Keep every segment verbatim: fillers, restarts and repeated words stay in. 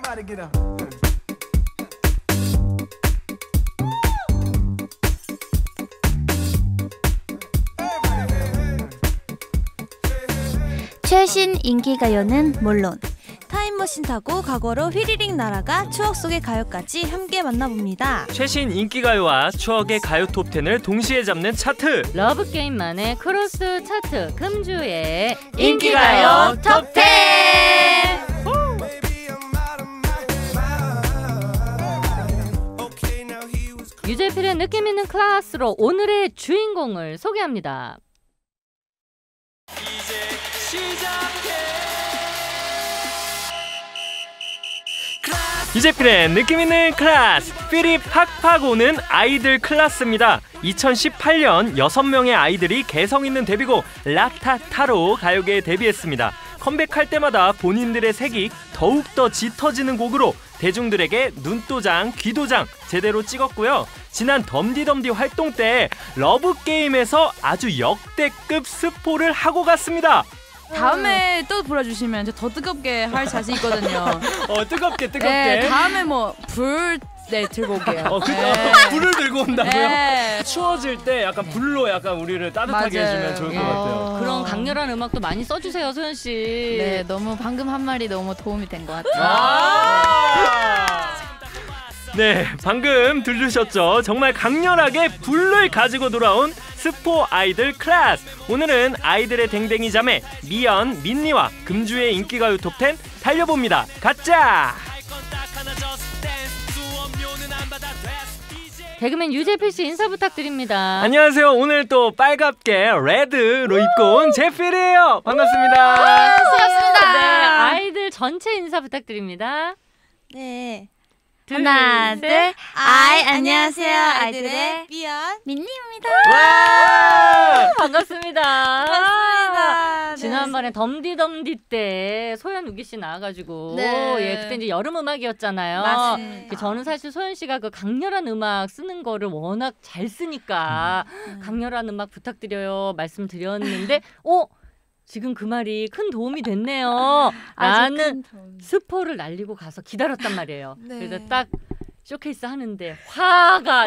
Everybody get up. 최신 인기가요는 물론 타임머신 타고 과거로 휘리릭 날아가 추억 속의 가요까지 함께 만나봅니다. 최신 인기가요와 추억의 가요 톱텐을 동시에 잡는 차트, 러브게임만의 크로스 차트 금주의 인기가요 톱텐! 유재필의 느낌있는 클래스로 오늘의 주인공을 소개합니다. 이제 시작해. 유재필의 느낌있는 클래스, 필이 팍팍 오는 아이들 클래스입니다. 이천십팔 년 여섯 명의 아이들이 개성있는 데뷔곡 라타타로 가요계에 데뷔했습니다. 컴백할 때마다 본인들의 색이 더욱더 짙어지는 곡으로 대중들에게 눈도장, 귀도장 제대로 찍었고요. 지난 덤디덤디 활동 때 러브게임에서 아주 역대급 스포를 하고 갔습니다. 다음에 또 불러주시면 저 더 뜨겁게 할 자신 있거든요. 어 뜨겁게 뜨겁게. 네, 다음에 뭐 불 네 들고 올게요. 어, 그, 네. 어, 불을 들고 온다고요? 네. 추워질 때 약간 불로 약간 우리를 따뜻하게 맞아요. 해주면 좋을 것 예. 같아요. 그런 강렬한 음악도 많이 써주세요, 소연 씨. 네, 너무 방금 한 말이 너무 도움이 된 것 같아요. 아 네, 방금 들으셨죠? 정말 강렬하게 불을 가지고 돌아온 스포 아이들 클래스. 오늘은 아이들의 댕댕이 자매 미연, 민니와 금주의 인기가요 톱텐 달려봅니다. 가자! 개그맨 유재필 씨 인사 부탁드립니다. 안녕하세요. 오늘 또 빨갛게 레드로 입고 온 재필이에요. 반갑습니다. 반갑습니다. 네, 아이들 전체 인사 부탁드립니다. 네. 둘, 하나, 셋. 둘. 아이, 안녕하세요. 아이들의 미연 민니입니다. 와! 반갑습니다. 반갑습니다. 지난번에 덤디덤디 때 소연 우기 씨 나와가지고 네. 예 그때 이제 여름 음악이었잖아요. 맞습니다. 그 저는 사실 소연 씨가 그 강렬한 음악 쓰는 거를 워낙 잘 쓰니까 음. 강렬한 음악 부탁드려요 말씀드렸는데 어 지금 그 말이 큰 도움이 됐네요. 나는 스포를 날리고 가서 기다렸단 말이에요. 네. 그래서 딱 쇼케이스 하는데 화가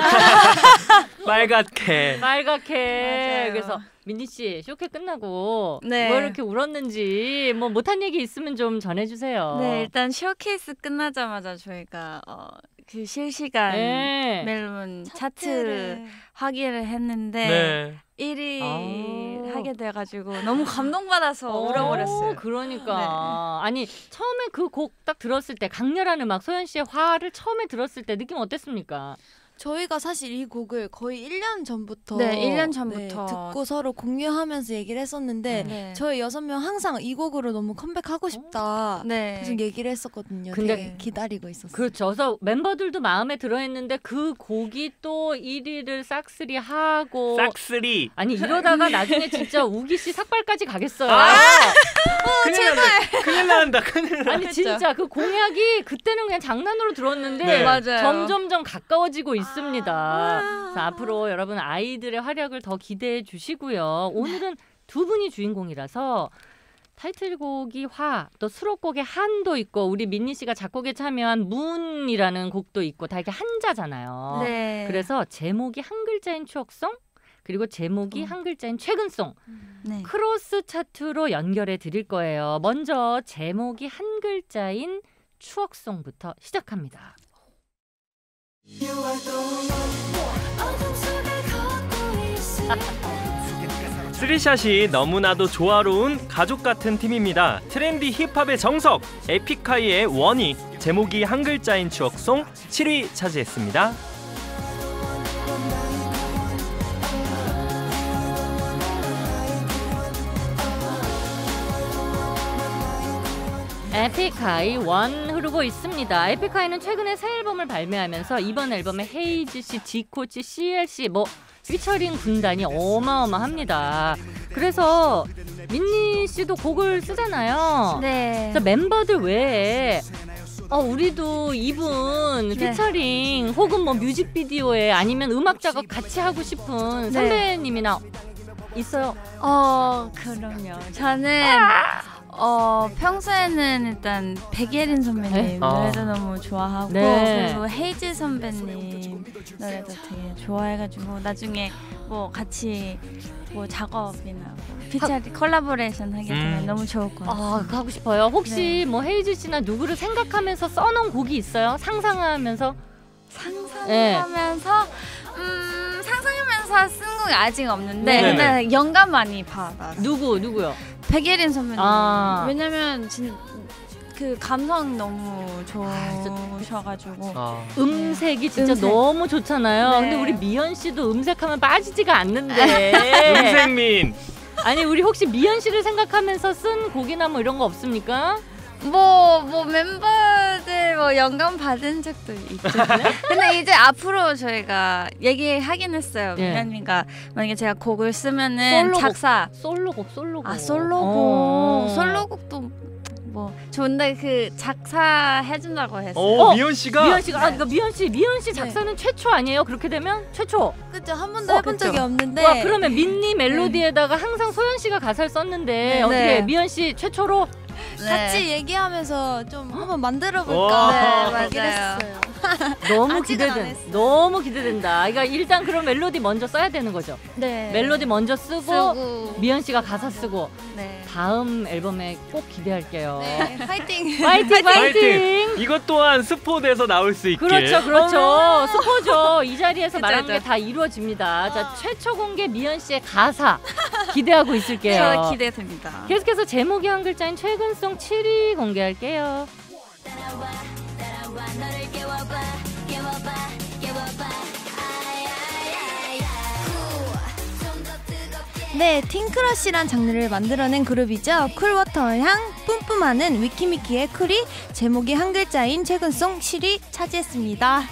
빨갛게. 빨갛게 맞아요. 그래서 민니 씨 쇼케 끝나고 네. 뭐 이렇게 울었는지 뭐 못한 얘기 있으면 좀 전해주세요. 네, 일단 쇼케이스 끝나자마자 저희가 어, 그 실시간 네. 멜론 차트를 차트를 확인을 했는데 네. 일 위 아. 하게 돼가지고 너무 감동받아서 어, 울어버렸어요. 그러니까 아니 처음에 그 곡 딱 들었을 때 강렬한 음악 소연 씨의 화를 처음에 들었을 때 느낌 어땠습니까? 저희가 사실 이 곡을 거의 일 년 전부터 네, 일 년 전부터. 네, 듣고 서로 공유하면서 얘기를 했었는데 네. 저희 여섯 명 항상 이 곡으로 너무 컴백하고 싶다 네. 계속 얘기를 했었거든요. 근데 되게 기다리고 있었어요. 그렇죠. 그래서 멤버들도 마음에 들어했는데 그 곡이 또 일 위를 싹쓸이 하고 싹쓸이. 아니 이러다가 나중에 진짜 우기 씨 삭발까지 가겠어요. 아! 큰일 난다. 큰일 난다. 큰일 난다. 아니 진짜 그 공약이 그때는 그냥 장난으로 들었는데 네. 맞아요. 점점점 가까워지고 있습니다. 그래서 앞으로 여러분 아이들의 활약을 더 기대해 주시고요. 오늘은 두 분이 주인공이라서 타이틀곡이 화, 또 수록곡에 한도 있고 우리 민니 씨가 작곡에 참여한 문이라는 곡도 있고 다 이렇게 한자잖아요. 네. 그래서 제목이 한 글자인 추억송 그리고 제목이 음. 한 글자인 최근송 네. 크로스 차트로 연결해 드릴 거예요. 먼저 제목이 한 글자인 추억송부터 시작합니다. 쓰리샷이 너무나도 조화로운 가족 같은 팀입니다. 트렌디 힙합의 정석 에픽하이의 원이 제목이 한 글자인 추억송 칠 위 차지했습니다. 에픽하이 원 흐르고 있습니다. 에픽하이는 최근에 새 앨범을 발매하면서 이번 앨범에 헤이즈 씨, 지코치, 씨엘씨 뭐 피처링 군단이 어마어마합니다. 그래서 민니 씨도 곡을 쓰잖아요. 네. 그래서 멤버들 외에 어 우리도 이분 네. 피처링 혹은 뭐 뮤직비디오에 아니면 음악 작업 같이 하고 싶은 네. 선배님이나 있어요? 어, 그럼요. 저는 어 평소에는 일단 백예린 선배님 네? 노래도 아. 너무 좋아하고 네. 그리고 헤이즈 선배님 노래도 되게 좋아해가지고 나중에 뭐 같이 뭐 작업이나 뭐 피처리 콜라보레이션 하게 되면 음. 너무 좋을 것 같아요. 아, 그거 하고 싶어요. 혹시 뭐 헤이즈 씨나 누구를 생각하면서 써놓은 곡이 있어요? 상상하면서? 상상하면서 음 상상하면서 쓴 곡이 아직 없는데 네. 근데 영감 많이 받았어요. 누구 누구요? 백예린 선배님. 아. 왜냐면 진, 그 감성 너무 좋으셔가지고. 아. 음색이 진짜 음색. 너무 좋잖아요. 네. 근데 우리 미연 씨도 음색하면 빠지지가 않는데. 음색민. 아니 우리 혹시 미연 씨를 생각하면서 쓴 곡이나 뭐 이런 거 없습니까? 뭐, 뭐 멤버들 뭐 영감 받은 적도 있죠. 근데 이제 앞으로 저희가 얘기하긴 했어요. 네. 미연이가 만약에 제가 곡을 쓰면은 솔로곡. 작사. 솔로곡 솔로곡. 아 솔로곡. 어. 솔로곡도 뭐 좋은데 그 작사 해준다고 했어요. 오 어, 미연 씨가. 미연 씨가 아 그러니까 미연 씨 미연 씨 작사는 최초 아니에요? 그렇게 되면 최초. 그죠? 한 번도 어, 해본 그쵸. 적이 없는데. 와 그러면 민니 멜로디에다가 항상 소연 씨가 가사를 썼는데 네. 어떻게 네. 미연 씨 최초로 네. 같이 얘기하면서 좀 한번 만들어 와. 볼까 네, 얘기를 맞아요. 했어요. 너무 아직은 안 기대된 했어요. 너무 기대된다. 그러니까 일단 그럼 멜로디 먼저 써야 되는 거죠. 네. 멜로디 먼저 쓰고 쓰고. 미연 씨가 가사 쓰고 네. 다음 앨범에 꼭 기대할게요. 네, 화이팅. 파이팅 파이팅. 이것 또한 스포돼서 나올 수 있게. 그렇죠, 그렇죠. 스포죠. 이 자리에서 그쵸, 말한 그쵸. 게 다 이루어집니다. 자, 최초 공개 미연 씨의 가사 기대하고 있을게요. 저 기대됩니다. 계속해서 제목이 한 글자인 최근송 칠 위 공개할게요. 네, 팅크러쉬란 장르를 만들어낸 그룹이죠. 쿨워터 향 뿜뿜하는 위키미키의 쿨이 제목이 한 글자인 최근송 칠 위 차지했습니다.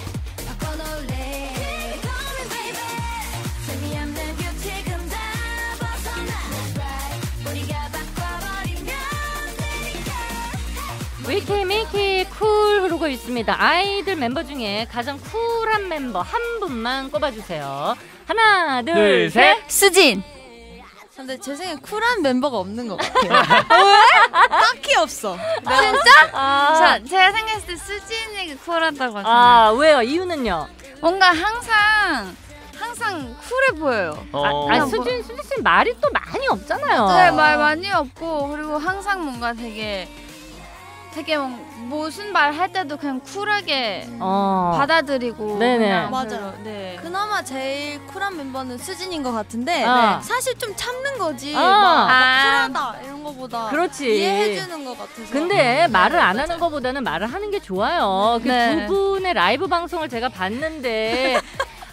위키미키 쿨 흐르고 있습니다. 아이들 멤버 중에 가장 쿨한 멤버 한 분만 꼽아주세요. 하나, 둘, 둘, 셋. 셋. 수진. 근데 제 생각에 쿨한 멤버가 없는 것 같아요. 왜? 딱히 없어. 진짜? 아, 저, 제가 생각했을 때 수진이 쿨하다고 생각. 아 왜요? 이유는요? 뭔가 항상 항상 쿨해 보여요. 어. 아, 아 그냥 수진 수진 씨 말이 또 많이 없잖아요. 네, 말 많이 없고 그리고 항상 뭔가 되게 되게 뭐- 무슨 말 할 때도 그냥 쿨하게 어. 받아들이고. 네네. 그냥 맞아요. 별로, 네. 그나마 제일 쿨한 멤버는 수진인 것 같은데 아. 사실 좀 참는 거지. 아. 막, 막 아. 쿨하다 이런 거보다 그렇지. 이해해주는 것 같아서. 근데 말을 안 맞아요. 하는 것보다는 말을 하는 게 좋아요. 그 두 네. 분의 라이브 방송을 제가 봤는데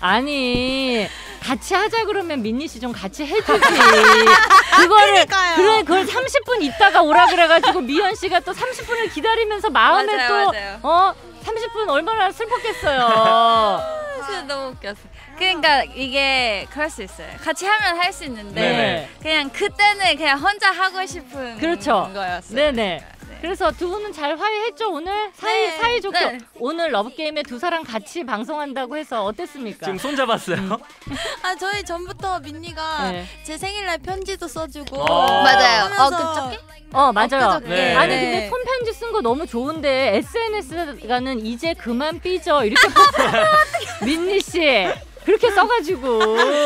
아니 같이 하자 그러면 민니 씨 좀 같이 해주지. 그거를 그러니까요. 그래 그걸 삼십 분 있다가 오라 그래가지고 미연 씨가 또 삼십 분을 기다리면서 마음에 맞아요, 또 맞아요. 어 삼십 분 얼마나 슬펐겠어요. 진짜 너무 웃겼어. 그러니까 이게 그럴 수 있어요. 같이 하면 할 수 있는데 네. 그냥 그때는 그냥 혼자 하고 싶은 그렇죠. 거였어요. 네네. 그래서 두 분은 잘 화해했죠 오늘? 사이, 네. 사이 좋게 네. 오늘 러브게임에 두 사람 같이 방송한다고 해서 어땠습니까? 지금 손잡았어요. 아 저희 전부터 민니가 네. 제 생일날 편지도 써주고 어. 맞아요. 어, 하면서 그저께? 어 맞아요. 엊그저께. 네. 아니 네. 근데 손편지 쓴 거 너무 좋은데 에스엔에스가는 이제 그만 삐져 이렇게 민니 씨 그렇게 써가지고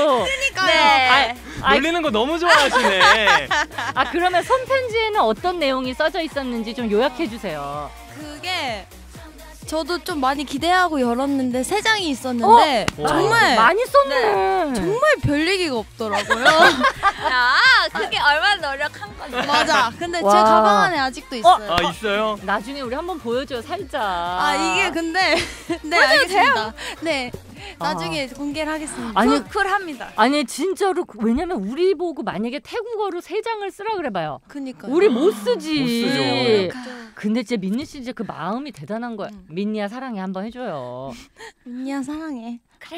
네. 아, 놀리는 거 너무 좋아하시네. 아 그러면 손편지에는 어떤 내용이 써져 있었는지 좀 요약해 주세요. 그게 저도 좀 많이 기대하고 열었는데 세 장이 있었는데 어? 정말 많이 썼네. 정말 별 얘기가 없더라고요. 아, 그게 얼마나 노력한 건지. 맞아. 근데 제 와. 가방 안에 아직도 있어요. 아 있어요? 나중에 우리 한번 보여줘요 살짝. 아 이게 근데 네 알겠습니다. 네 나중에 공개를 하겠습니다. 아니 쿨, 쿨합니다. 아니 진짜로 그- 왜냐면 우리 보고 만약에 태국어로 세 장을 쓰라 그래봐요. 그니까 우리 못 쓰지. 못 쓰죠. 근데 진짜 민니 씨 이제 그 마음이 대단한 거야. 음. 민니야 사랑해 한번 해줘요. 민니야 사랑해.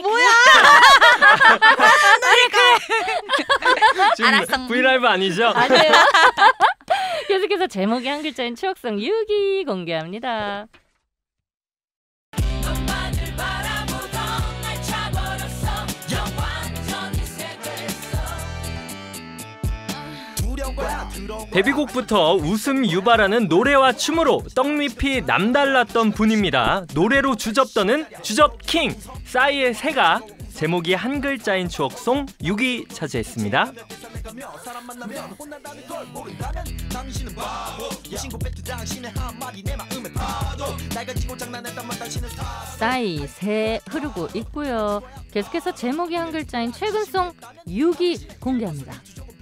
지금 알았어. 브이라이브 아니죠? 아니에요. 계속해서 제목이 한 글자인 추억성 육 위 공개합니다. 데뷔곡부터 웃음 유발하는 노래와 춤으로 떡잎이 남달랐던 분입니다. 노래로 주접떠는 주접킹 싸이의 새가 제목이 한 글자인 추억송 육 위 차지했습니다. 싸이 새 흐르고 있고요. 계속해서 제목이 한 글자인 최근송 육 위 공개합니다.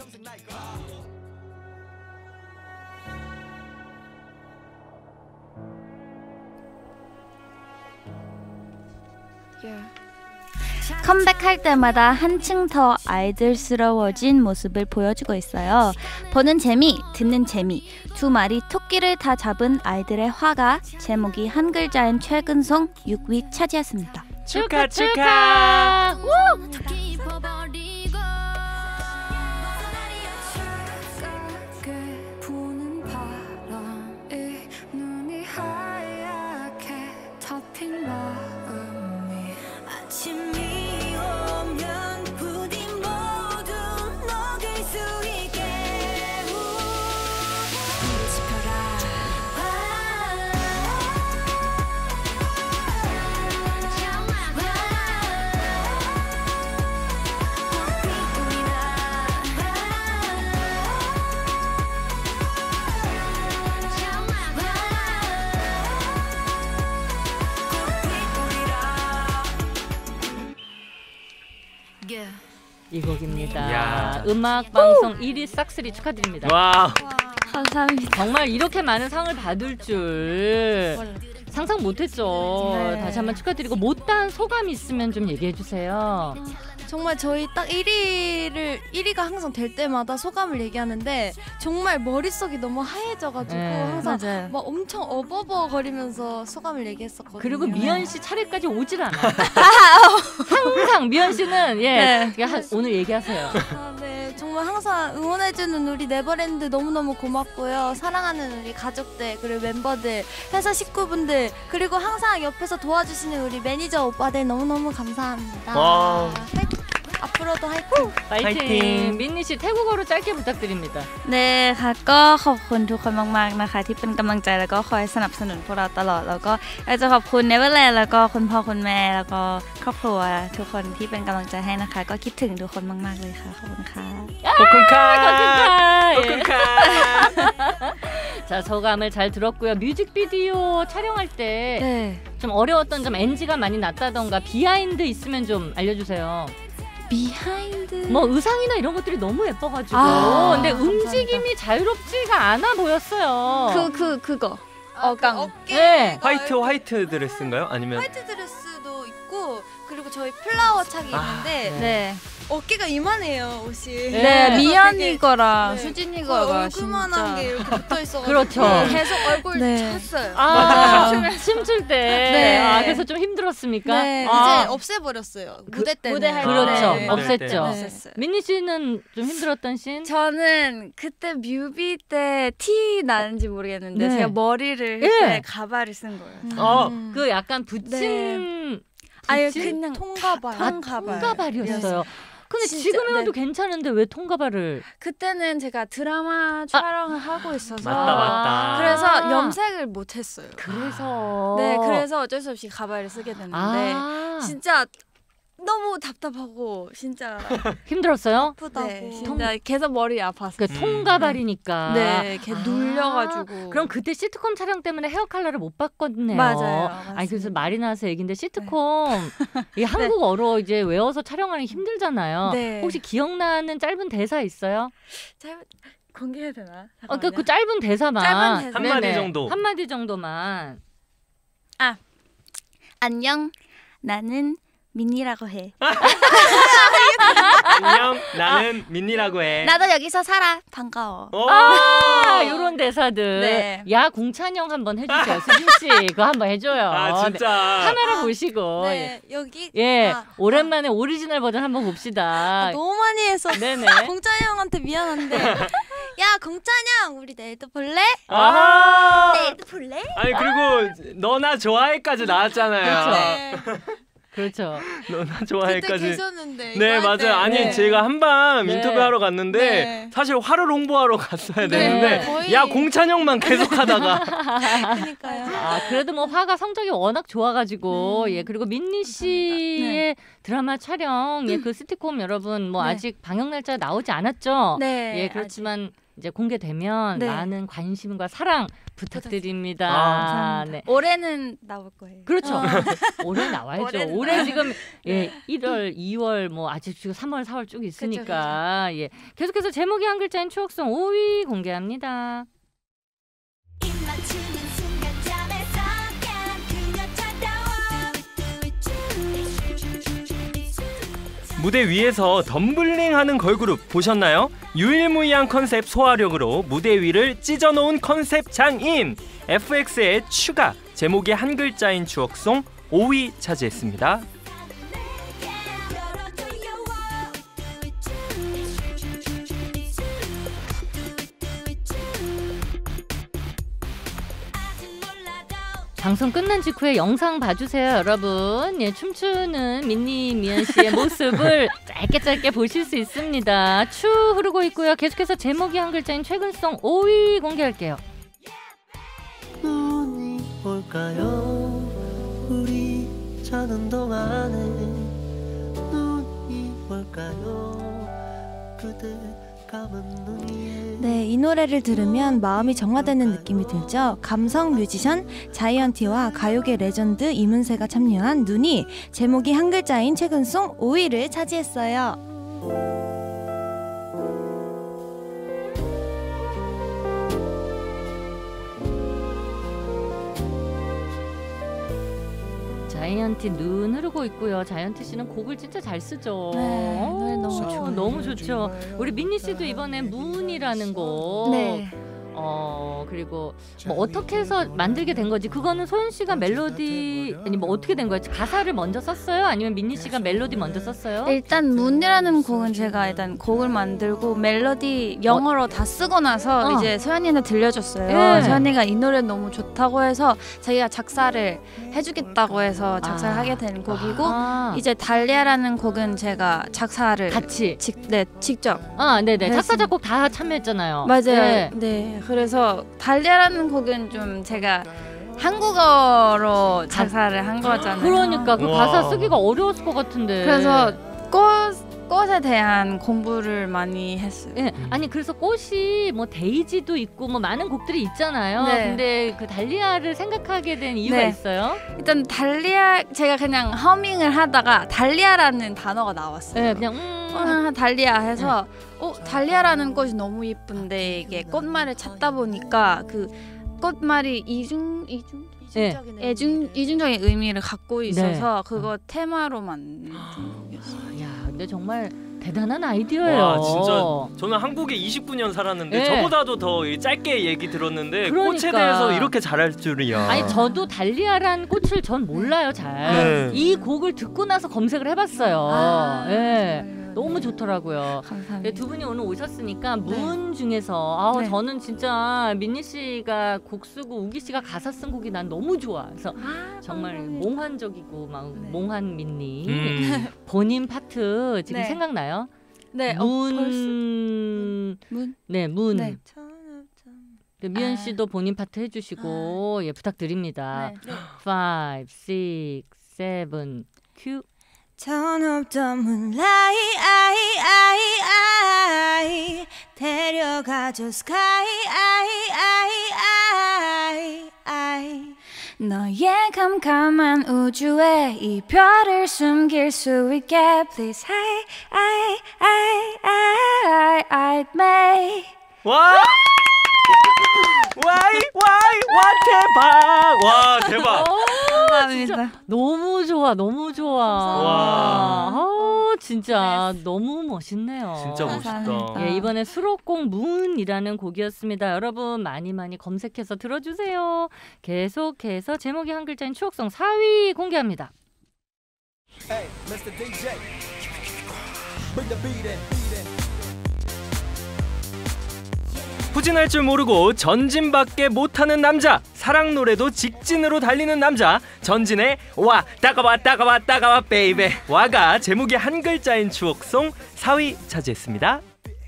컴백할 때마다 한층 더 아이들스러워진 모습을 보여주고 있어요. 보는 재미, 듣는 재미, 두 마리 토끼를 다 잡은 아이들의 화가 제목이 한 글자인 최근송 육 위 차지했습니다. 축하 축하! 이 곡입니다. 야. 음악 방송 일 위 싹쓸이 축하드립니다. 와. 감사합니다. 정말 이렇게 많은 상을 받을 줄 상상 못했죠. 네. 다시 한번 축하드리고 못다한 소감 있으면 좀 얘기해 주세요. 정말 저희 딱 일 위를 일 위가 항상 될 때마다 소감을 얘기하는데 정말 머릿속이 너무 하얘져가지고 네, 항상 맞아요. 막 엄청 어버버거리면서 소감을 얘기했었거든요. 그리고 미연 씨 차례까지 오질 않아. 항상 미연 씨는 예 네. 한- 오늘 얘기하세요. 아, 네, 정말 항상 응원해주는 우리 네버랜드 너무너무 고맙고요. 사랑하는 우리 가족들 그리고 멤버들, 회사 식구분들 그리고 항상 옆에서 도와주시는 우리 매니저 오빠들 너무너무 감사합니다. 와. 화이팅! 앞으로도 화이팅! 파이팅. 파이팅. 민니 씨 태국어로 짧게 부탁드립니다. เน่ค่ะก็ขอบคุณทุกคนมากๆนะคะที่เป็นกำลังใจแล้วก็คอยสนับสนุนพวกเราตลอดแล้วก็อยากจะขอบคุณ Neverland แล้วก็คุณพ่อคุณแม่แล้วก็ครอบครัวทุกคนที่เป็นกำลังใจให้นะคะก็คิดถึงทุกคนมากๆเลยค่ะขอบคุณค่ะ 코쿤카. 예. 코쿤카. 자 소감을 잘 들었고요. 뮤직비디오 촬영할 때 좀 네. 어려웠던 점 엔지가 많이 났다던가 비하인드 있으면 좀 알려주세요. 비하인드 뭐 의상이나 이런 것들이 너무 예뻐가지고 아, 근데 감사합니다. 움직임이 자유롭지가 않아 보였어요. 그 그 그거 아, 그 어강. 어깨 네. 화이트 화이트 드레스인가요? 아니면 화이트 드레스도 있고 그리고 저희 플라워 착이 아, 있는데 네. 네. 어깨가 이만해요 옷이. 네, 그래서 미연이 되게 거랑 네. 수진이 거의 거가 얼굴만한 진짜 게 이렇게 붙어 있어가지고 그렇죠. 계속 얼굴 네. 찼어요. 아, 춤출 때 네. 아, 그래서 좀 힘들었습니까? 네, 아, 이제 없애버렸어요. 무대 때는. 무대 할 그렇죠. 네. 없앴죠. 네. 없앴어요. 민니 씨는 좀 힘들었던 씬? 저는 그때 뮤비 때 티 나는지 모르겠는데 네. 제가 머리를 네. 네. 가발을 쓴 거예요. 음. 어. 그 약간 붙인 아예 붙인 그냥 통가발. 아, 통가발. 통가발이었어요. 근데 진짜, 지금 해도 네. 괜찮은데 왜 통가발을? 그때는 제가 드라마 촬영을 하고 있어서 맞다, 맞다. 그래서 염색을 못 했어요. 그래서 네, 그래서 어쩔 수 없이 가발을 쓰게 됐는데 아, 진짜 너무 답답하고 진짜 힘들었어요? 아프다고. 네, 진짜 계속 머리 아팠어요. 그 음. 통가발이니까. 네, 걔 아, 눌려가지고. 그럼 그때 시트콤 촬영 때문에 헤어 컬러를 못 바꿨네요. 맞아요, 아니 그래서 맞습니다. 말이 나와서 얘긴데 시트콤 이 한국어로 이제 외워서 촬영하기 힘들잖아요. 네. 혹시 기억나는 짧은 대사 있어요? 짧 공개해야 되나? 어, 그, 그 잠깐만요. 짧은 대사만 짧은 대사. 한마디 네네. 정도. 한마디 정도만. 안녕, 나는 민니라고 해. 안녕 나는 민니라고 해. 나도 여기서 살아. 반가워. 오! 아, 요런 대사들. 네. 야 공찬영 한번 해주세요. 수진 씨 그거 한번 해줘요. 아 진짜. 네. 카메라 보시고. 네, 여기. 예, 아, 오랜만에 오리지널 버전 한번 봅시다. 아, 너무 많이 해서 네네. 공찬이 형한테 미안한데. 야, 공찬이 형, 우리 내일도 볼래? 아. 내일도 볼래? 아니 그리고 너나 좋아해까지 나왔잖아요. 그렇죠. 네. 그렇죠. 너나 그때 좋아해까지. 계셨는데. 네 이거 할 때. 맞아요. 아니 네. 제가 한밤 네. 인터뷰하러 갔는데 네. 사실 화를 홍보하러 갔어야 네. 되는데 거의- 야 공찬형만 계속하다가 그러니까요. 아 그래도 뭐 화가 성적이 워낙 좋아가지고 네. 예 그리고 민니 씨의 드라마 촬영 예 그 시트콤 여러분 뭐 네. 아직 방영 날짜 나오지 않았죠. 네. 예 그렇지만 이제 공개되면 네. 많은 관심과 사랑 부탁드립니다. 아, 네. 올해는 나올 거예요. 그렇죠. 어. 올해 나와야죠. 올해는 올해 지금 예 네. 일월, 이월 뭐 아직 지금 삼월, 사월 쭉 있으니까 예 계속해서 제목이 한 글자인 추억송 오 위 공개합니다. 무대 위에서 덤블링하는 걸그룹 보셨나요? 유일무이한 컨셉 소화력으로 무대 위를 찢어놓은 컨셉 장인 에프엑스의 추가 제목이 한 글자인 추억송 오 위 차지했습니다. 방송 끝난 직후에 영상 봐주세요, 여러분. 예, 춤추는 민니 미연 씨의 모습을 짧게 짧게 보실 수 있습니다. 추 흐르고 있고요. 계속해서 제목이 한 글자인 최근송 오 위 공개할게요. 눈이 올까요? 우리 자는 동안에 눈이 올까요? 그대 감은 눈이 네, 이 노래를 들으면 마음이 정화되는 느낌이 들죠. 감성 뮤지션 자이언티와 가요계 레전드 이문세가 참여한 눈이 제목이 한 글자인 최근송 오 위를 차지했어요. 자이언티 눈 흐르고 있고요. 자이언티 씨는 곡을 진짜 잘 쓰죠. 네, 노래 너무 어, 좋아요. 너무 좋죠. 우리 민니 씨도 이번에 문이라는 곡. 네. 어 그리고 뭐 어떻게 해서 만들게 된 거지? 그거는 소연 씨가 멜로디 아니 뭐 어떻게 된 거지? 가사를 먼저 썼어요? 아니면 민니 씨가 멜로디 먼저 썼어요? 일단 문이라는 곡은 제가 일단 곡을 만들고 멜로디 영어로 다 쓰고 나서 어. 이제 소연이한테 들려줬어요. 예. 소연이가 이 노래 너무 좋다고 해서 자기가 작사를 해주겠다고 해서 작사를 아. 하게 된 곡이고 아, 이제 달리아라는 곡은 제가 작사를 같이. 직, 네, 직접 아 네네 그래서- 작사 작곡 다 참여했잖아요. 맞아요. 네. 네. 그래서 달리아라는 곡은 좀 제가 한국어로 작사를 한 거잖아요. 그러니까 그 우와. 가사 쓰기가 어려웠을 것 같은데. 그래서 꽃 꽃에 대한 공부를 많이 했어요. 예, 아니 그래서 꽃이 뭐 데이지도 있고 뭐 많은 곡들이 있잖아요. 네. 근데 그 달리아를 생각하게 된 이유가 네. 있어요? 일단 달리아 제가 그냥 허밍을 하다가 달리아라는 단어가 나왔어요. 예, 그냥 음. 어, 달리아 해서 어 달리아라는 꽃이 너무 예쁜데 이게 꽃말을 찾다 보니까 그 꽃말이 이중 이중 네. 애중 이중적인 의미를 갖고 있어서 그거 테마로 만든 곡이었어요. 야, 근데 정말 대단한 아이디어예요. 와 진짜 저는 한국에 이십구 년 살았는데 네. 저보다도 더 짧게 얘기 들었는데 꽃에 그러니까. 대해서 이렇게 잘할 줄이야. 아니 저도 달리아란 꽃을 전 몰라요 잘. 네. 이 곡을 듣고 나서 검색을 해봤어요. 아, 예, 네. 너무 좋더라고요. 감사합니다. 네, 두 분이 오늘 오셨으니까 문 중에서 아 네. 저는 진짜 민니 씨가 곡 쓰고 우기 씨가 가사 쓴 곡이 난 너무 좋아. 그래서 아, 정말 감사합니다. 몽환적이고 막 네. 몽환 민니 음. 본인 파트 지금 네. 생각나요? 네, 어, 문, 벌써 문? 네, 문. 네. 그 미연 아. 씨도 본인 파트 해주시고 예 부탁드립니다. 네. five, six, seven, 큐. Turn up the moonlight, I, I, I, 데려가줘 sky, I, I, I, I. 너의 캄캄한 우주에 이 별을 숨길 수 있게 Please, I, I, I, I, I, may. 와! 와이 와이 와 대박! 와 대박! 감사합니다. 너무 좋아, 너무 좋아. 와. 아, 진짜 너무 멋있네요. 진짜 멋있다. 감사합니다. 예, 이번에 수록곡 문이라는 곡이었습니다. 여러분 많이 많이 검색해서 들어주세요. 계속해서 제목이 한 글자인 추억송 사 위 공개합니다. Hey, 미스터 디제이. Bring the beat in. 후진할 줄 모르고 전진밖에 못하는 남자, 사랑 노래도 직진으로 달리는 남자, 전진의 와 따가와 따가와 따가와 베이베 와가 제목이 한 글자인 추억송 사 위 차지했습니다.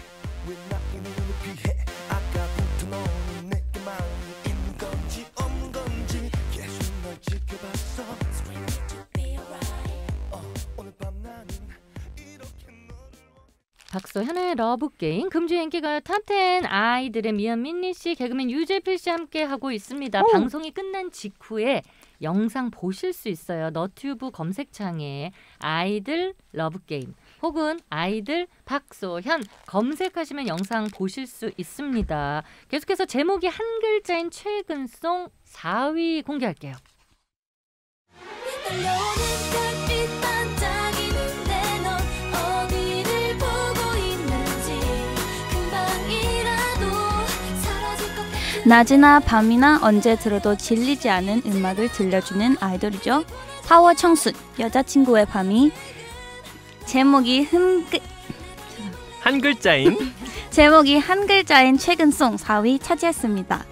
박소현의 러브게임, 금주 인기가요 탑텐, 아이들의 미연 민니씨, 개그맨 유재필씨 함께 하고 있습니다. 오. 방송이 끝난 직후에 영상 보실 수 있어요. 너튜브 검색창에 아이들 러브게임 혹은 아이들 박소현 검색하시면 영상 보실 수 있습니다. 계속해서 제목이 한 글자인 최근송 사 위 공개할게요. 낮이나 밤이나 언제 들어도 질리지 않은 음악을 들려주는 아이돌이죠. 파워 청순 여자친구의 밤이 제목이 흠 한 글자인 제목이 한 글자인 최근송 사 위 차지했습니다.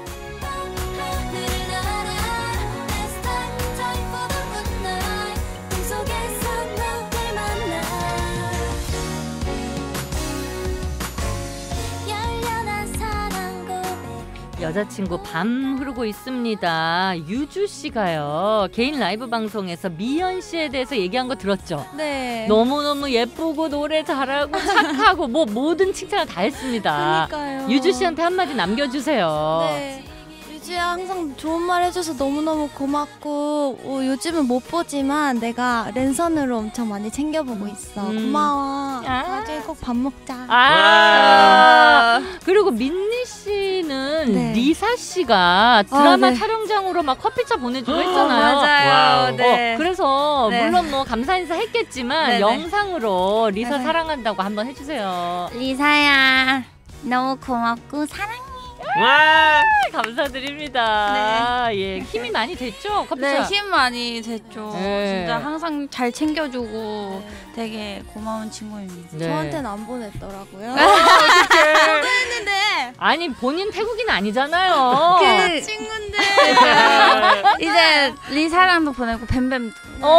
여자친구 밤 흐르고 있습니다. 유주 씨가요. 개인 라이브 방송에서 미연 씨에 대해서 얘기한 거 들었죠? 네. 너무너무 예쁘고 노래 잘하고 착하고 뭐 모든 칭찬을 다 했습니다. 그러니까요. 유주 씨한테 한마디 남겨주세요. 네. 유주야 항상 좋은 말 해줘서 너무너무 고맙고 어, 요즘은 못 보지만 내가 랜선으로 엄청 많이 챙겨보고 있어. 음. 고마워. 아. 나중에 꼭 밥 먹자. 아 그리고 민니 씨는 네. 리사 씨가 드라마 아, 네. 촬영장으로 막 커피차 보내주고 했잖아요. 맞아요. 와우. 네. 어, 그래서 네. 물론 뭐 감사 인사 했겠지만 네네. 영상으로 리사 네네. 사랑한다고 한번 해주세요. 리사야 너무 고맙고 사랑해. 와 감사드립니다. 예, 힘이 많이 됐죠? 커피차. 네, 힘 많이 됐죠. 네. 진짜 항상 잘 챙겨주고 네. 되게 고마운 친구입니다. 네. 저한테는 안 보냈더라고요. 아니 본인 태국인 아니잖아요. 그 친구인데. 이제 리사랑도 보내고 뱀뱀도.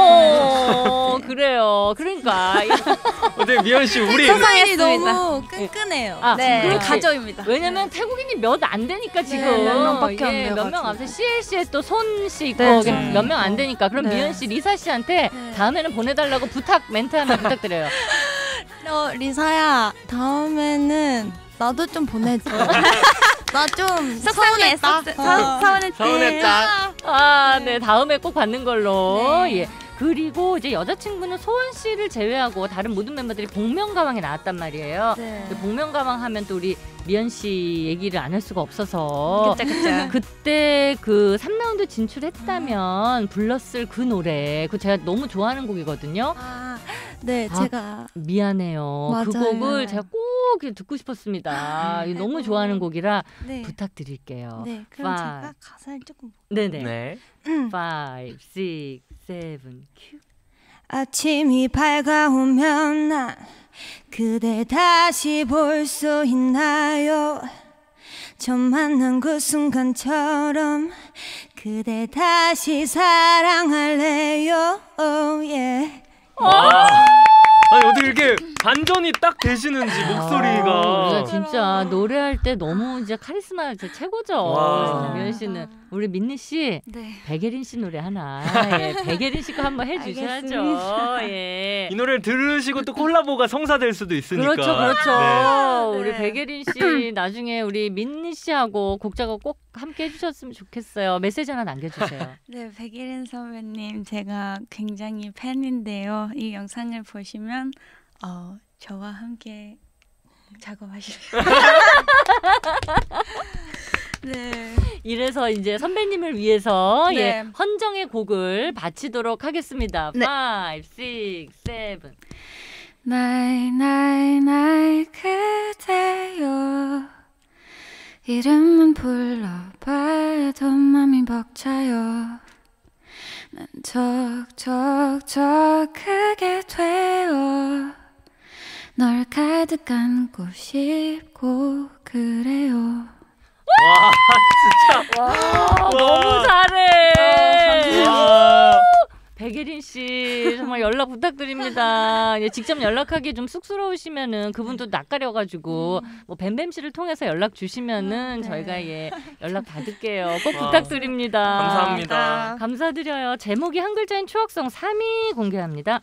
어 그래요. 그러니까 어때 미연 씨 우리 세상이 소통했습니다. 너무 끈끈해요. 아, 네, 그렇지. 가족입니다. 왜냐면 태국인이 몇 안 되니까 지금 네, 몇 명밖에 안 예, 돼가지고. 몇명 안 돼. 씨엘씨에 또 손 씨 있고 네, 네. 몇 명 안 되니까 그럼 네. 미연 씨, 리사 씨한테 네. 다음에는 보내달라고 부탁 멘트 하나 부탁드려요. 어, 리사야 다음에는 나도 좀 보내줘. 나 좀 속상해. 서운했다. 속- 어. 서- 서운했지. 서운했다. 아, 네 다음에 꼭 받는 걸로. 네. 예. 그리고 이제 여자친구는 소은 씨를 제외하고 다른 모든 멤버들이 복면가왕에 나왔단 말이에요. 네. 근데 복면가왕 하면 또 우리 미연 씨 얘기를 안 할 수가 없어서 그쵸, 그쵸. 그때 그 삼 라운드 진출했다면 불렀을 그 노래, 그 제가 너무 좋아하는 곡이거든요. 아, 네, 아, 제가 미안해요. 그 맞아요. 곡을 제가 꼭 듣고 싶었습니다. 이거 너무 아이고. 좋아하는 곡이라 네, 부탁드릴게요. 네, 그럼 Five. 제가 가사를 조금. 네네. 네. Five, six, seven, 큐. 아침이 밝아오면 난 그대 다시 볼 수 있나요? 처음 만난 그 순간처럼 그대 다시 사랑할래요. oh, yeah. 아니 어떻게 이렇게 반전이 딱 되시는지 아, 목소리가 진짜 노래할 때 너무 이제 카리스마 진짜 최고죠. 와. 미연 씨는 우리 민니 씨 네. 백예린 씨 노래 하나 예, 백예린 씨거 한번 해주셔야죠. 알겠습니다. 예. 이 노래를 들으시고 또 콜라보가 성사될 수도 있으니까. 그렇죠, 그렇죠. 네. 우리 네. 백예린 씨 나중에 우리 민니 씨하고 곡 작업 꼭 함께 해주셨으면 좋겠어요. 메시지 하나 남겨주세요. 네, 백예린 선배님 제가 굉장히 팬인데요. 이 영상을 보시면 어, 저와 함께 작업하실. 네. 이래서 이제 선배님을 위해서 네. 예, 헌정의 곡을 바치도록 하겠습니다. 네. Five, six, seven. 날, 날, 날 그대여 이름만 불러봐도 맘이 벅차요. 난 적, 적, 적 크게 되어 널 가득 안고 싶고 그래요. 와 진짜 와, 너무 잘해. 와. 백예린 씨 정말 연락 부탁드립니다. 예, 직접 연락하기 좀 쑥스러우시면은 그분도 낯가려가지고 뭐 뱀뱀 씨를 통해서 연락 주시면은 저희가 예 연락 받을게요. 꼭 와. 부탁드립니다. 감사합니다. 감사드려요. 제목이 한 글자인 추억송 삼 위 공개합니다.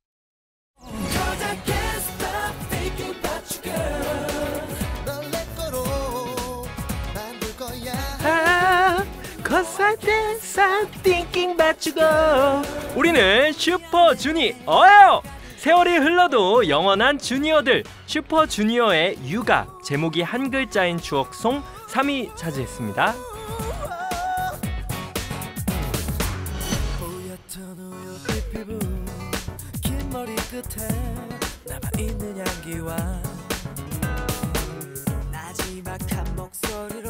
Cause I dance, I'm thinking about you go. 우리는 슈퍼주니어예요. 세월이 흘러도 영원한 주니어들 슈퍼주니어의 육아 제목이 한 글자인 추억송 삼 위 차지했습니다. 보였던 우유빛 피부 긴 머리 끝에 남아있는 향기와 나지막한 목소리로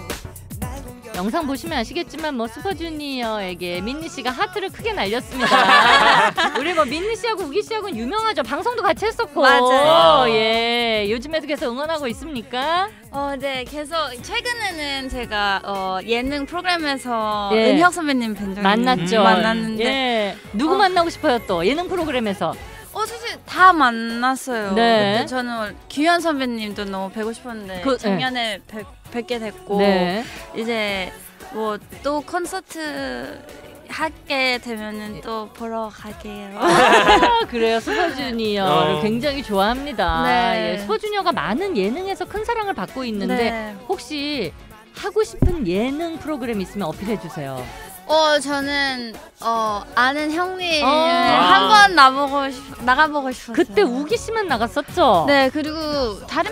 영상 보시면 아시겠지만 뭐 슈퍼주니어에게 민니 씨가 하트를 크게 날렸습니다. 우리 뭐 민니 씨하고 우기 씨하고는 유명하죠. 방송도 같이 했었고. 맞아요. 예, 요즘에도 계속 응원하고 있습니까? 어, 네, 계속 최근에는 제가 어, 예능 프로그램에서 예. 은혁 선배님 뵌 적이 만났죠. 만났는데 예. 누구 어. 만나고 싶어요 또 예능 프로그램에서? 어 사실 다 만났어요. 네. 근데 저는 규현 선배님도 너무 뵈고 싶었는데 그, 작년에 뵙, 뵙게 됐고 네. 이제 뭐 또 콘서트 하게 되면은 또 보러 갈게요. 아, 그래요. 슈퍼주니어를 어. 굉장히 좋아합니다. 네. 예, 슈퍼주니어가 많은 예능에서 큰 사랑을 받고 있는데 네. 혹시 하고 싶은 예능 프로그램 있으면 어필해 주세요. 어 저는 어 아는 형님 어. 한번 나보고 싶 나가보고 싶었어요. 그때 우기 씨만 나갔었죠? 네 그리고 다른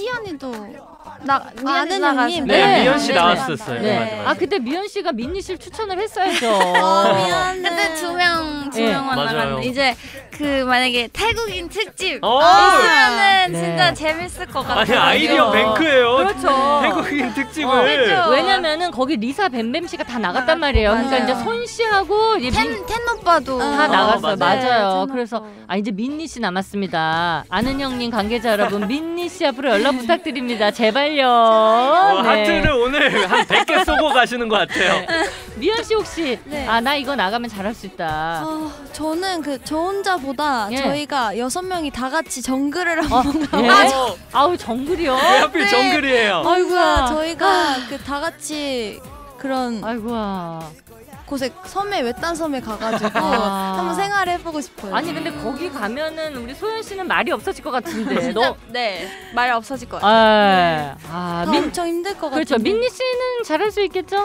미연이도 나 미연이 아는 나가서 형님? 네, 네. 미연 씨 네. 나왔었어요. 네. 맞아, 맞아. 아 그때 미연 씨가 민니 씨를 추천을 했어야죠. 아, 미안해. 근데 두 명 두 예. 명만 맞아요. 나갔는데 이제 그 만약에 태국인 특집 어. 있으면은 네. 진짜 재밌을 것 같아요. 아니 아이디어 뱅크예요. 그렇죠. 태국인 특집을. 어, 그렇죠. 왜냐면은 거기 리사 뱀뱀 씨가 다 나갔단 말이에요. 그러니까 맞아요. 이제 손 씨하고 이제 민, 텐, 텐 오빠도 다 어, 나갔어요. 맞아요. 맞아요. 네, 그래서 텐 오빠. 아 이제 민니 씨 남았습니다. 아는 형님 관계자 여러분, 민니 씨 앞으로 연락 부탁드립니다. 제발요. 어, 네. 하트를 오늘 한 백 개 쏘고 가시는 것 같아요. 미연 씨 혹시 네. 아 나 이거 나가면 잘할 수 있다. 어, 저는 그 저 혼자보다 예. 저희가 여섯 명이 다 같이 정글을 한번 어, 예? 가서 아우 정글이요. 왜 하필 정글이에요? 뭔가 저희가 그 다 같이 그런 아이고야. 곳에 섬에 외딴 섬에 가가지고 아. 한번 생활해보고 싶어요. 아니 근데 거기 가면은 우리 소연 씨는 말이 없어질 것 같은데. 너 네, 말 없어질 것 아, 아 다 민, 엄청 힘들 것 같아요. 그렇죠. 민니 씨는 잘할 수 있겠죠?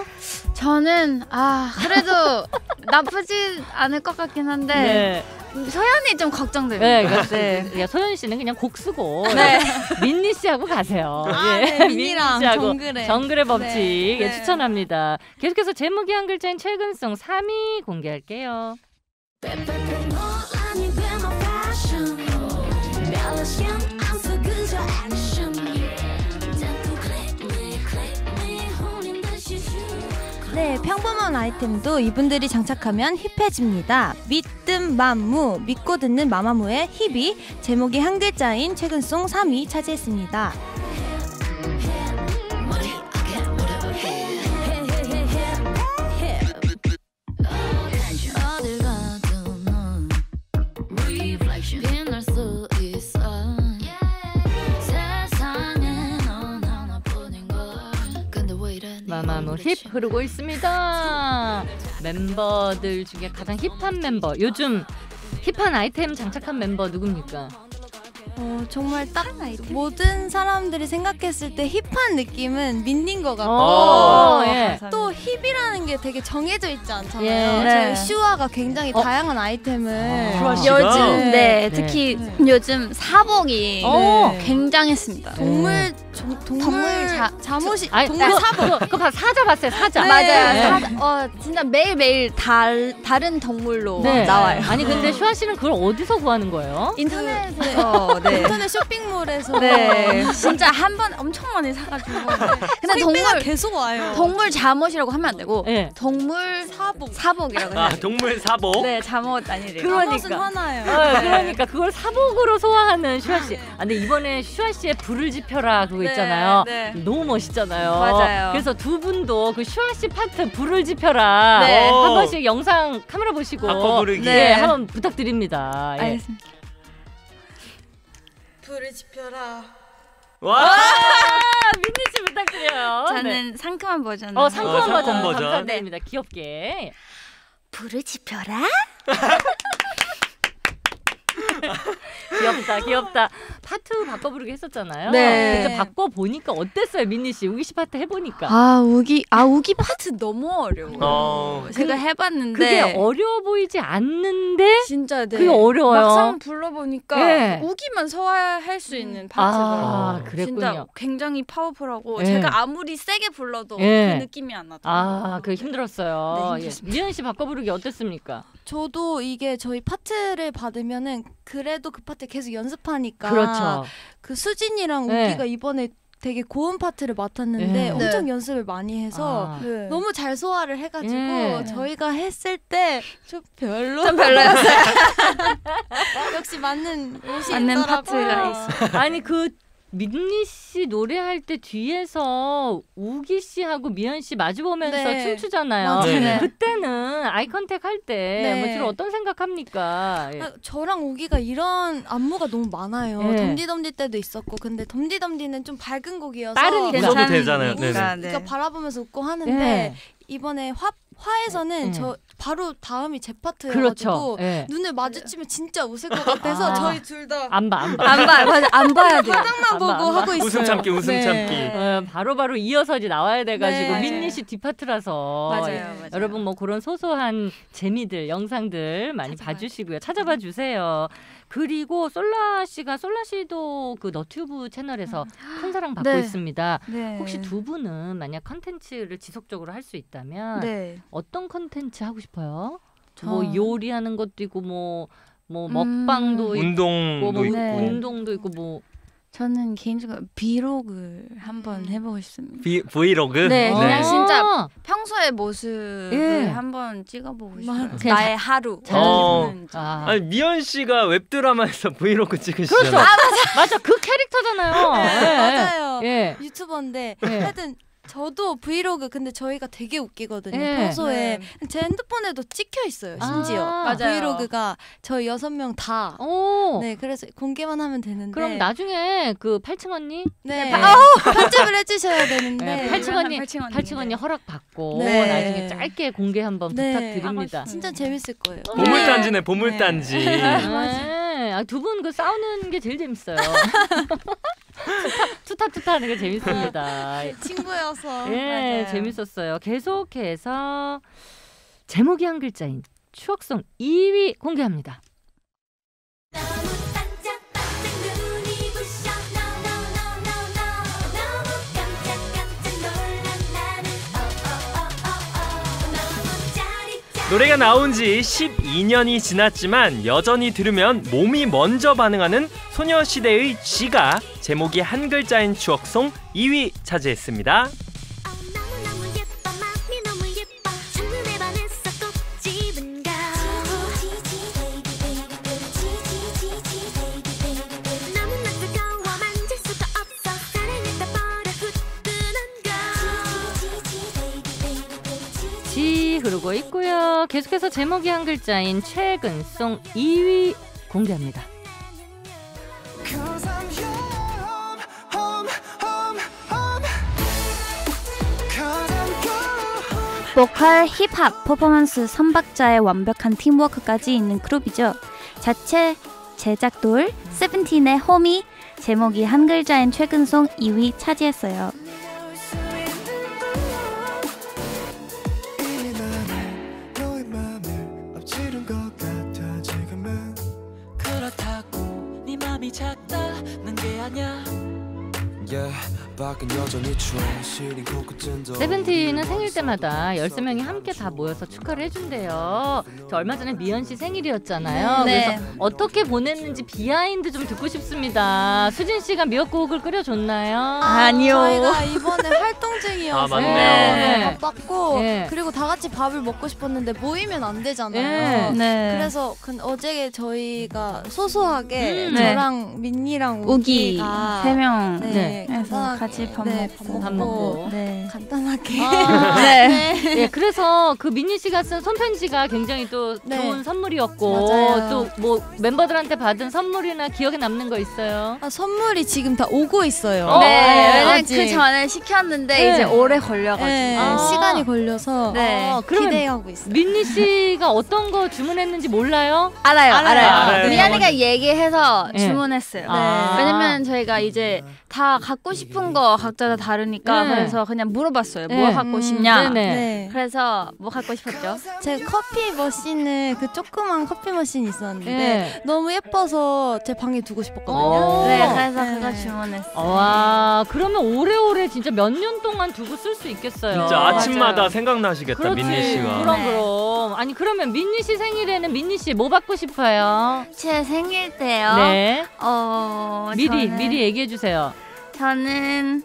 저는 아 그래도 나쁘지 않을 것 같긴 한데 네. 서연이 좀 걱정돼요. 네, 그러니까 네. 야, 소연 씨는 그냥 곡 쓰고 네. 민니 씨하고 가세요. 아, 예. 네, 민니랑 씨하고 정글의. 정글의 법칙 네, 예, 네. 추천합니다. 계속해서 제목이 한 글자인 최근송 삼 위 공개할게요. 네, 평범한 아이템도 이분들이 장착하면 힙해집니다. 믿든 맘무, 믿고 듣는 마마무의 힙이 제목이 한 글자인 최근송 삼 위 차지했습니다. 어딜 가도 넌 reflection 빛날 수 있어 세상에 넌 하나뿐인 걸 근데 왜 이래 마마무 힙 흐르고 있습니다. 멤버들 중에 가장 힙한 멤버, 요즘 힙한 아이템 장착한 멤버 누굽니까? 어, 정말 딱 모든 사람들이 생각했을 때 힙한 느낌은 민니인 것 같고 어, 예. 또 힙이라는 게 되게 정해져 있지 않잖아요. 예. 네. 저희 슈아가 굉장히 어. 다양한 아이템을 슈아 씨가? 요즘 네, 네. 특히 요즘 사복이 어. 굉장했습니다. 동물 종- 동물, 동물 자- 잠옷이 아니, 동물 그거, 사복 그거, 그거 봐, 사자 봤어요, 사자. 네. 맞아요. 네. 사- 어 진짜 매일 매일 달 다른 동물로 네. 나와요. 아니 근데 슈아 씨는 그걸 어디서 구하는 거예요? 인터넷에서 네. 인터넷 쇼핑몰에서 네, 진짜 한 번 엄청 많이 사가지고. 근데 동물 계속 와요. 동물 잠옷이라고 하면 안 되고 네. 동물 사복 사복이라고 해요. 아 동물 사복. 네, 잠옷 아니래요. 그러니까. 화나요. 어, 그러니까 그걸 사복으로 소화하는 슈아 씨. 아, 근데 이번에 슈아 씨의 불을 지펴라 그거 네, 있잖아요. 네. 너무 멋있잖아요. 맞아요. 그래서 두 분도 그 슈아 씨 파트 불을 지펴라 네. 한 번씩 영상 카메라 보시고 바꿔 부르기. 네, 네. 한번 부탁드립니다. 예. 알겠습니다. 불을 지펴라. 와. 민니 씨 부탁드려요. 저는 네. 상큼한 버전. 어 상큼한 어, 상큼 버전 버전. 감사드립니다. 귀엽게. 불을 지펴라. 귀엽다, 귀엽다. 파트 바꿔 부르기 했었잖아요. 네. 그래서 바꿔 보니까 어땠어요, 민니 씨? 우기 씨 파트 해보니까. 아 우기 아 우기 파트 너무 어려워. 어. 제가 해봤는데 그게 어려워 보이지 않는데 진짜 네. 그게 어려워요. 막상 불러보니까 네. 우기만 소화할 수 있는 아, 파트더라고요. 그랬군요. 진짜 굉장히 파워풀하고 네. 제가 아무리 세게 불러도 네. 그 느낌이 안 나더라고요. 아, 그 힘들었어요. 네, 예. 힘들었습니다. 미연 씨 바꿔 부르기 어땠습니까? 저도 이게 저희 파트를 받으면은 그래도 그 파트 계속 연습하니까 그렇죠. 그 수진이랑 네. 우기가 이번에 되게 고음 파트를 맡았는데 네. 엄청 연습을 많이 해서 아. 네. 너무 잘 소화를 해가지고 네. 저희가 했을 때 좀 별로 좀 별로였어요. 역시 맞는 옷이 맞는 있더라고요. 파트가 있어. 아니 그 민니 씨 노래할 때 뒤에서 우기 씨하고 미연 씨 마주보면서 네. 춤추잖아요. 맞아요. 네. 그때는 아이 컨택 할 때 네. 뭐 주로 어떤 생각합니까? 예. 아, 저랑 우기가 이런 안무가 너무 많아요. 네. 덤디덤디 때도 있었고 근데 덤디덤디는 좀 밝은 곡이어서 빠르니까. 웃어도 괜찮은 되잖아요. 곡이니까, 네네. 네. 그러니까 바라보면서 웃고 하는데 네. 이번에 화 화에서는 네. 저 바로 다음이 제 파트여가지고 그렇죠. 예. 눈을 마주치면 진짜 웃을 것 같아서 아. 저희 둘 다 안 봐, 안 봐. 안 봐, 맞아, 안 봐야 돼. 화장만 안 보고 봐, 안 봐. 하고 있어요. 웃음 참기, 웃음 네. 참기. 어, 바로바로 이어서지 나와야 돼가지고 네. 민니 씨 뒷파트라서 맞아요, 예. 맞아요. 여러분 뭐 그런 소소한 재미들 영상들 많이 찾아봐요. 봐주시고요. 찾아봐 주세요. 그리고 솔라 씨가 솔라 씨도 그 너튜브 채널에서 큰 사랑 받고 네. 있습니다. 네. 혹시 두 분은 만약 컨텐츠를 지속적으로 할 수 있다면 네. 어떤 컨텐츠 하고 싶어요? 저- 뭐 요리하는 것도 있고 뭐 뭐 음. 먹방도 있고 운동도 뭐 있고. 네. 운동도 있고 뭐 저는 개인적으로 비로그 한번 해보고 싶습니다. 비, 브이로그. 네, 그냥 진짜 아, 평소의 모습을 예. 한번 찍어보고 싶어요. 맞아. 그냥 나의 하루. 잘 어. 저는 좀- 아. 아니 미연 씨가 웹드라마에서 브이로그 찍으시잖아요. 그렇죠. 맞아 그 캐릭터잖아요. 예. 맞아요. 예. 유튜버인데 예. 하여튼 저도 브이로그 근데 저희가 되게 웃기거든요. 예. 평소에 네. 제 핸드폰에도 찍혀 있어요. 심지어 아, 맞아요. 브이로그가 저희 여섯 명 다. 오. 네, 그래서 공개만 하면 되는데. 그럼 나중에 그 팔층 언니, 네, 네. 편집을 해주셔야 되는데. 네, 팔층 언니, 팔층 언니. 팔층 언니 허락 받고 네. 나중에 짧게 공개 한번 네. 부탁드립니다. 진짜 재밌을 거예요. 보물단지네 보물단지. 네. 아, 두 분 그 싸우는 게 제일 재밌어요. 투타 투타 하는 게 재밌습니다. 친구여서. 예, 맞아요. 재밌었어요. 계속해서 제목이 한 글자인 추억송 이 위 공개합니다. 너무 반짝반짝 눈이 부셔 No no no no no 너무 깜짝깜짝 놀란 나는 Oh oh oh oh oh 너무 짜릿짜릿 노래가 나온 지 십이 년이 지났지만 여전히 들으면 몸이 먼저 반응하는 소녀시대의 G가 제목이 한 글자인 추억송 이 위 차지했습니다. 너무너무 예뻐 맘이 너무 예뻐 첫눈에 반했어 꼭 집은가 너무나 뜨거워 만질 수가 없어 사랑했다 버려 후끈한가 지 흐르고 있고요. 계속해서 제목이 한 글자인 최근송 이 위 공개합니다. Cause I'm your home, home, home, home. Cause I'm your home. 보컬, 힙합, 퍼포먼스 삼박자의 완벽한 팀워크까지 있는 그룹이죠. 자체 제작돌 세븐틴의 홈이 제목이 한 글자인 최근송 이 위 차지했어요. 이미 나는 너의 맘을 엎치른 것 같아 지금은. 그렇다고 네 맘이 작다는 게 아냐 Yeah, 밖은 여전히 추워 시린 코끝은 세븐틴은 생일 때마다 열세 명이 함께 다 모여서 축하를 해준대요. 저 얼마 전에 미연 씨 생일이었잖아요. 네. 그래서 어떻게 보냈는지 비하인드 좀 듣고 싶습니다. 수진 씨가 미역국을 끓여줬나요? 아니요. 저희가 이번에 활동 중이어서 아, 맞네요. 네. 바빴고 네. 그리고 다 같이 밥을 먹고 싶었는데 모이면 안 되잖아요. 네. 네. 그래서 그 어제 저희가 소소하게 음. 저랑 민니랑 우기 우기가 세 명. 네, 네. 그래서 간단하게, 같이 밥 네, 먹고. 밥 먹고. 네. 간단하게 아, 네. 예, 그래서 그 민니 씨가 쓴 손편지가 굉장히 또 네. 좋은 선물이었고 맞아요. 또 뭐 멤버들한테 받은 선물이나 기억에 남는 거 있어요? 아, 선물이 지금 다 오고 있어요. 어, 네. 왜냐면 아직. 그 전에 시켰는데 네. 이제 오래 걸려가지고. 네, 아. 시간이 걸려서 네. 어, 그러면 기대하고 있어요. 민니 씨가 어떤 거 주문했는지 몰라요? 알아요, 알아요. 알아요. 알아요. 미안이가 얘기해서 네. 주문했어요. 아. 왜냐면 저희가 이제 다 갖고 싶은 거 각자 다 다르니까 네. 그래서 그냥 물어봤어요. 네. 뭐 갖고 싶냐? 네네. 네. 그래서 뭐 갖고 싶었죠? 제 커피 머신을 그 조그만 커피 머신이 있었는데 네. 너무 예뻐서 제 방에 두고 싶었거든요. 오. 네, 그래서 네. 그거 주문했어요. 와, 그러면 오래오래 진짜 몇 년 동안 두고 쓸 수 있겠어요. 진짜 맞아요. 아침마다 생각나시겠다 그렇지. 민니 씨가. 그럼 그럼. 아니 그러면 민니 씨 생일에는 민니 씨 뭐 받고 싶어요? 제 생일 때요. 네. 어, 미리 저는, 미리 얘기해 주세요. 저는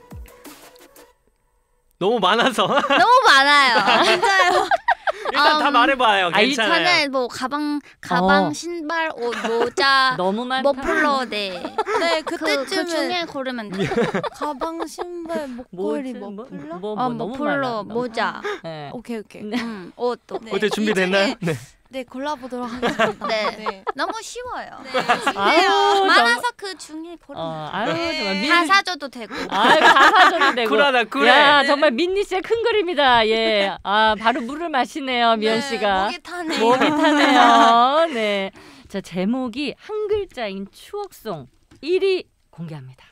너무 많아서 너무 많아요. 진짜요. 일단 다 음, 말해봐요. 아, 괜찮아요. 저는 뭐 가방, 가방, 어. 신발, 옷, 모자, 너무 많다. 머플러, 네. 네, 그, 그 그때쯤에 중에 고르면 돼. 가방, 신발, 목걸이, 뭐지? 뭐, 머플러? 뭐, 어, 뭐 너무 머플러, 많아. 모자, 네. 오케이, 오케이. 음, 옷도. 네, 어때 준비됐나요? 이 중에 네. 네, 골라보도록 하겠습니다. 네. 너무 쉬워요. 아유, 많아서 그 중에 고르면 어, 아유 정말 민. 다 사줘도 되고. 아유 다 사줘도 되고. 쿨하다 쿨해. 야 정말 민니 씨의 큰 그림이다. 예. 아 바로 물을 마시네요 미연 씨가. 목이 타네요. 목이 타네요. 네. 자 제목이 한 글자인 추억송 일 위 공개합니다.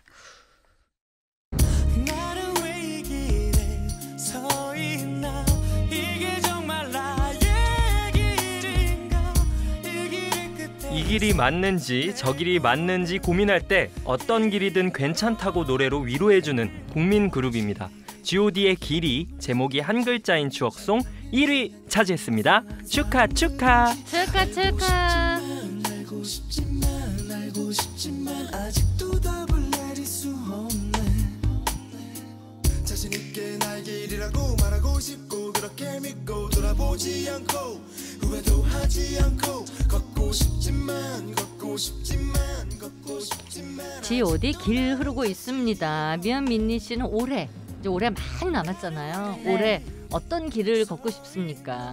나는 왜 이 길에 서 있나 이게 정말 나의 길인가 이 길의 끝에 이 길이 맞는지 저 길이 맞는지 고민할 때 어떤 길이든 괜찮다고 노래로 위로해주는 국민 그룹입니다. 지오디의 길이 제목이 한 글자인 추억송 일 위 차지했습니다. 축하 축하. 축하 축하. 알고 싶지만 알고 싶지만 아직도 답을 내릴 수 없네 자신 있게 나의 길이라고 말하고 싶고 그렇게 믿고 돌아보지 않고 후회도 하지 않고 걷고 싶지만 걷고 싶지만 걷고 싶지만 지오디 길 흐르고 있습니다. 미연 민니 씨는 올해 이제 올해 많이 남았잖아요. 네. 올해 어떤 길을 걷고 싶습니까?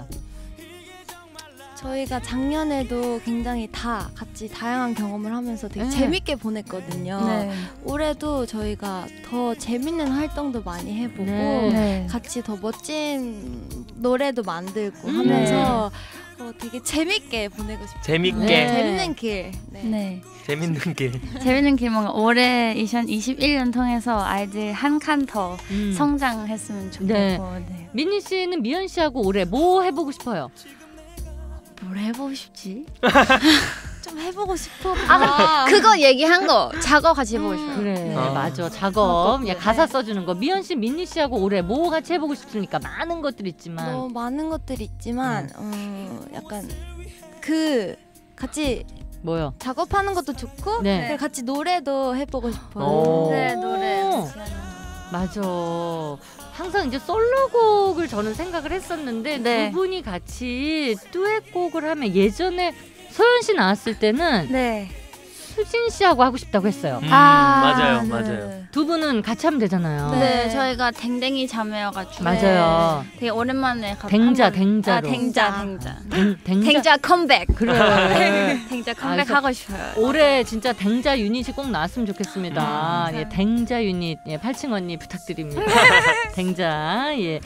저희가 작년에도 굉장히 다 같이 다양한 경험을 하면서 되게 네. 재밌게 보냈거든요. 네. 올해도 저희가 더 재밌는 활동도 많이 해보고 네. 네. 같이 더 멋진 노래도 만들고 음. 하면서 어, 되게 재밌게 보내고 싶어요. 재밌게 네. 재밌는 길. 네. 네. 재밌는 길. 재밌는 길 뭔가 올해 이천이십일 년 통해서 아이들 한 칸 더 음. 성장했으면 좋겠고. 네. 네. 민니 씨는 미연 씨하고 올해 뭐 해보고 싶어요? 뭘 해보고 싶지? 좀 해보고 싶어. 아, 그거 얘기한 거 작업 같이 해보고 싶어요. 그래 네. 아. 맞아 작업 네. 야, 가사 써주는 거 미연 씨 민니 씨하고 올해 뭐 같이 해보고 싶습니까? 많은 것들이 있지만 너무 많은 것들이 있지만 어, 약간 그 같이 뭐요? 작업하는 것도 좋고 네. 그리고 같이 노래도 해보고 싶어요. 오. 네, 노래. 맞아. 항상 이제 솔로곡을 저는 생각을 했었는데 네. 두 분이 같이 듀엣곡을 하면 예전에 소연 씨 나왔을 때는 네. 수진 씨하고 하고 싶다고 했어요. 음, 아, 맞아요 네. 맞아요. 두 분은 같이 하면 되잖아요. 네, 네. 저희가 댕댕이 자매여가지고 맞아요. 되게 오랜만에 가- 댕자, 한번- 댕자로. 아, 댕자 댕자 댕, 댕자. 댕자 컴백 그래. 댕자 그래서 컴백하고 싶어요. 올해 진짜 댕자 유닛이 꼭 나왔으면 좋겠습니다. 음. 예, 댕자 유닛 예, 팔층 언니 부탁드립니다. 댕자 예.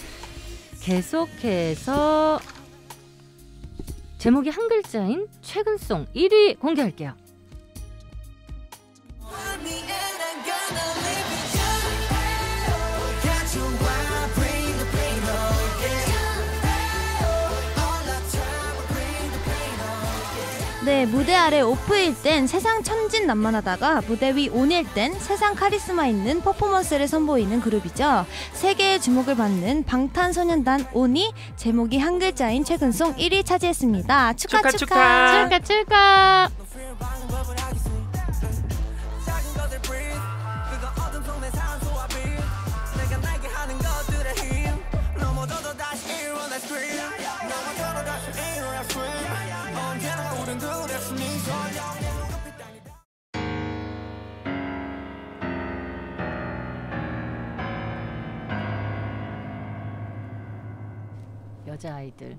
계속해서 제목이 한 글자인 최근송 일 위 공개할게요. 네, 무대 아래 오프일 땐 세상 천진난만하다가 무대 위 온일 땐 세상 카리스마 있는 퍼포먼스를 선보이는 그룹이죠. 세계의 주목을 받는 방탄소년단 온이 제목이 한 글자인 최근송 일 위 차지했습니다. 축하 축하, 축하. 축하. 축하 축하. 작은 것들 breathe 그거 어둠 속 내 산소와 빛 내가 날게 하는 것들의 힘 넘어져도 다시 일어나 scream 넘어져도 다시 일어나 scream 언제나 우린 그랬으니 여자아이들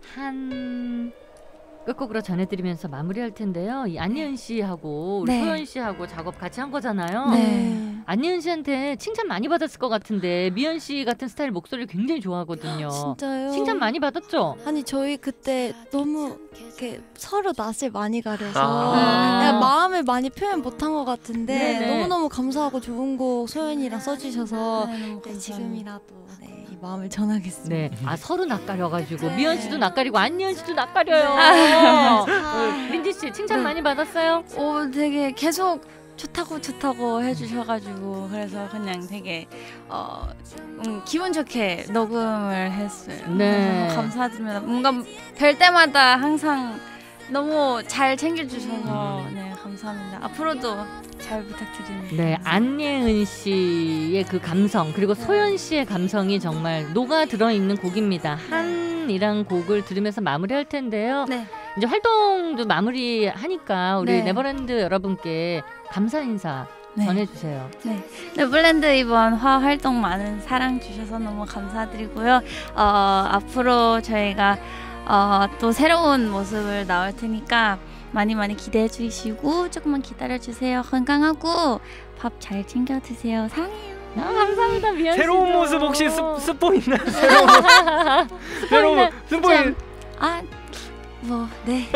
한 끝곡으로 전해드리면서 마무리할 텐데요. 이 안예은 씨하고 우리 네. 소연 씨하고 작업 같이 한 거잖아요. 네. 안예은 씨한테 칭찬 많이 받았을 것 같은데 미연 씨 같은 스타일 목소리를 굉장히 좋아하거든요. 진짜요? 칭찬 많이 받았죠? 아니 저희 그때 너무 이렇게 서로 낯을 많이 가려서 아. 그냥 마음을 많이 표현 못한 것 같은데 네네. 너무너무 감사하고 좋은 곡 소연이랑 써주셔서 네, 너무 네, 감사합니다. 지금이라도 네, 이 마음을 전하겠습니다. 네. 아 서로 낯가려가지고 네. 미연 씨도 낯가리고 안예은 씨도 낯가려요. 아. 어, 린지 씨 칭찬 네. 많이 받았어요? 오, 되게 계속 좋다고 좋다고 해주셔가지고 그래서 그냥 되게 어 음, 기분 좋게 녹음을 했어요. 네. 너무 감사드립니다. 뭔가 뵐 때마다 항상 너무 잘 챙겨주셔서 네 감사합니다. 앞으로도 잘 부탁드립니다. 네, 안예은 씨의 그 감성 그리고 소연 씨의 감성이 정말 녹아 들어 있는 곡입니다. 한이란 곡을 들으면서 마무리할 텐데요. 네. 이제 활동도 마무리하니까 우리 네. 네버랜드 여러분께 감사 인사 네. 전해주세요. 네, 네버랜드 이번 화 활동 많은 사랑 주셔서 너무 감사드리고요. 어, 앞으로 저희가 어, 또 새로운 모습을 나올 테니까 많이 많이 기대해 주시고 조금만 기다려 주세요. 건강하고 밥 잘 챙겨 드세요. 사랑해요. 아, 감사합니다, 미연 씨. 새로운 모습 혹시 스, 스포 있나요? 새로운 모습. 새로운 스포 있... 아, 뭐 네.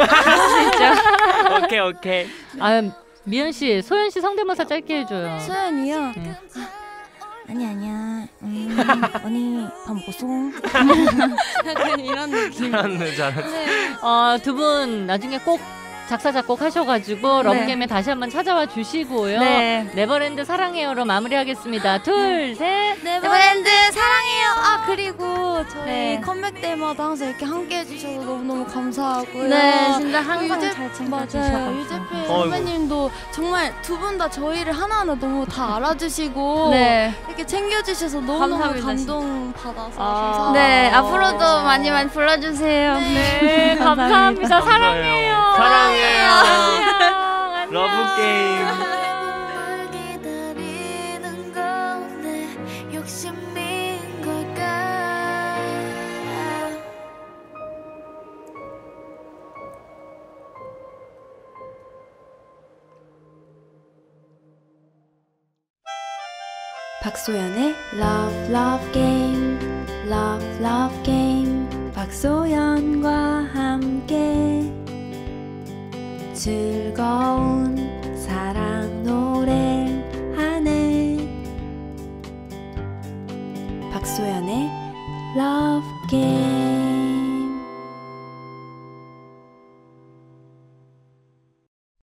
오케이 오케이. 아, 미연 씨, 소연 씨 성대모사 짧게 해줘요. 소연이요? 네. 아니 아니야. 음, 언니 밥 먹었어? 약간 이런 느낌. 잘하네 잘하네. 네. 어, 두 분 나중에 꼭 작사 작곡 하셔가지고 네. 러브게임에 다시 한번 찾아와 주시고요. 네. 네버랜드 사랑해요로 마무리하겠습니다. 둘, 셋. 네버랜드 사랑해요. 아 그리고 저희 네. 컴백 때마다 항상 이렇게 함께 해주셔서 너무너무 감사하고요. 네, 진짜 항상 유재- 잘 챙겨 맞아요. 주셔서 유재필 어이구. 선배님도 정말 두 분 다 저희를 하나하나 너무 다 알아주시고 네. 이렇게 챙겨주셔서 너무너무 감사합니다, 감동 받아서 아. 감사합니다. 네, 앞으로도 많이 많이 불러주세요. 네, 감사합니다. 사랑해요. 사랑해요. 안녕. 러브 게임. 널 기다리는 건 내 욕심인 걸까 박소연의 Love Love Game Love Love Game 박소연과 함께 즐거운 사랑 노래하네 박소연의 Love Game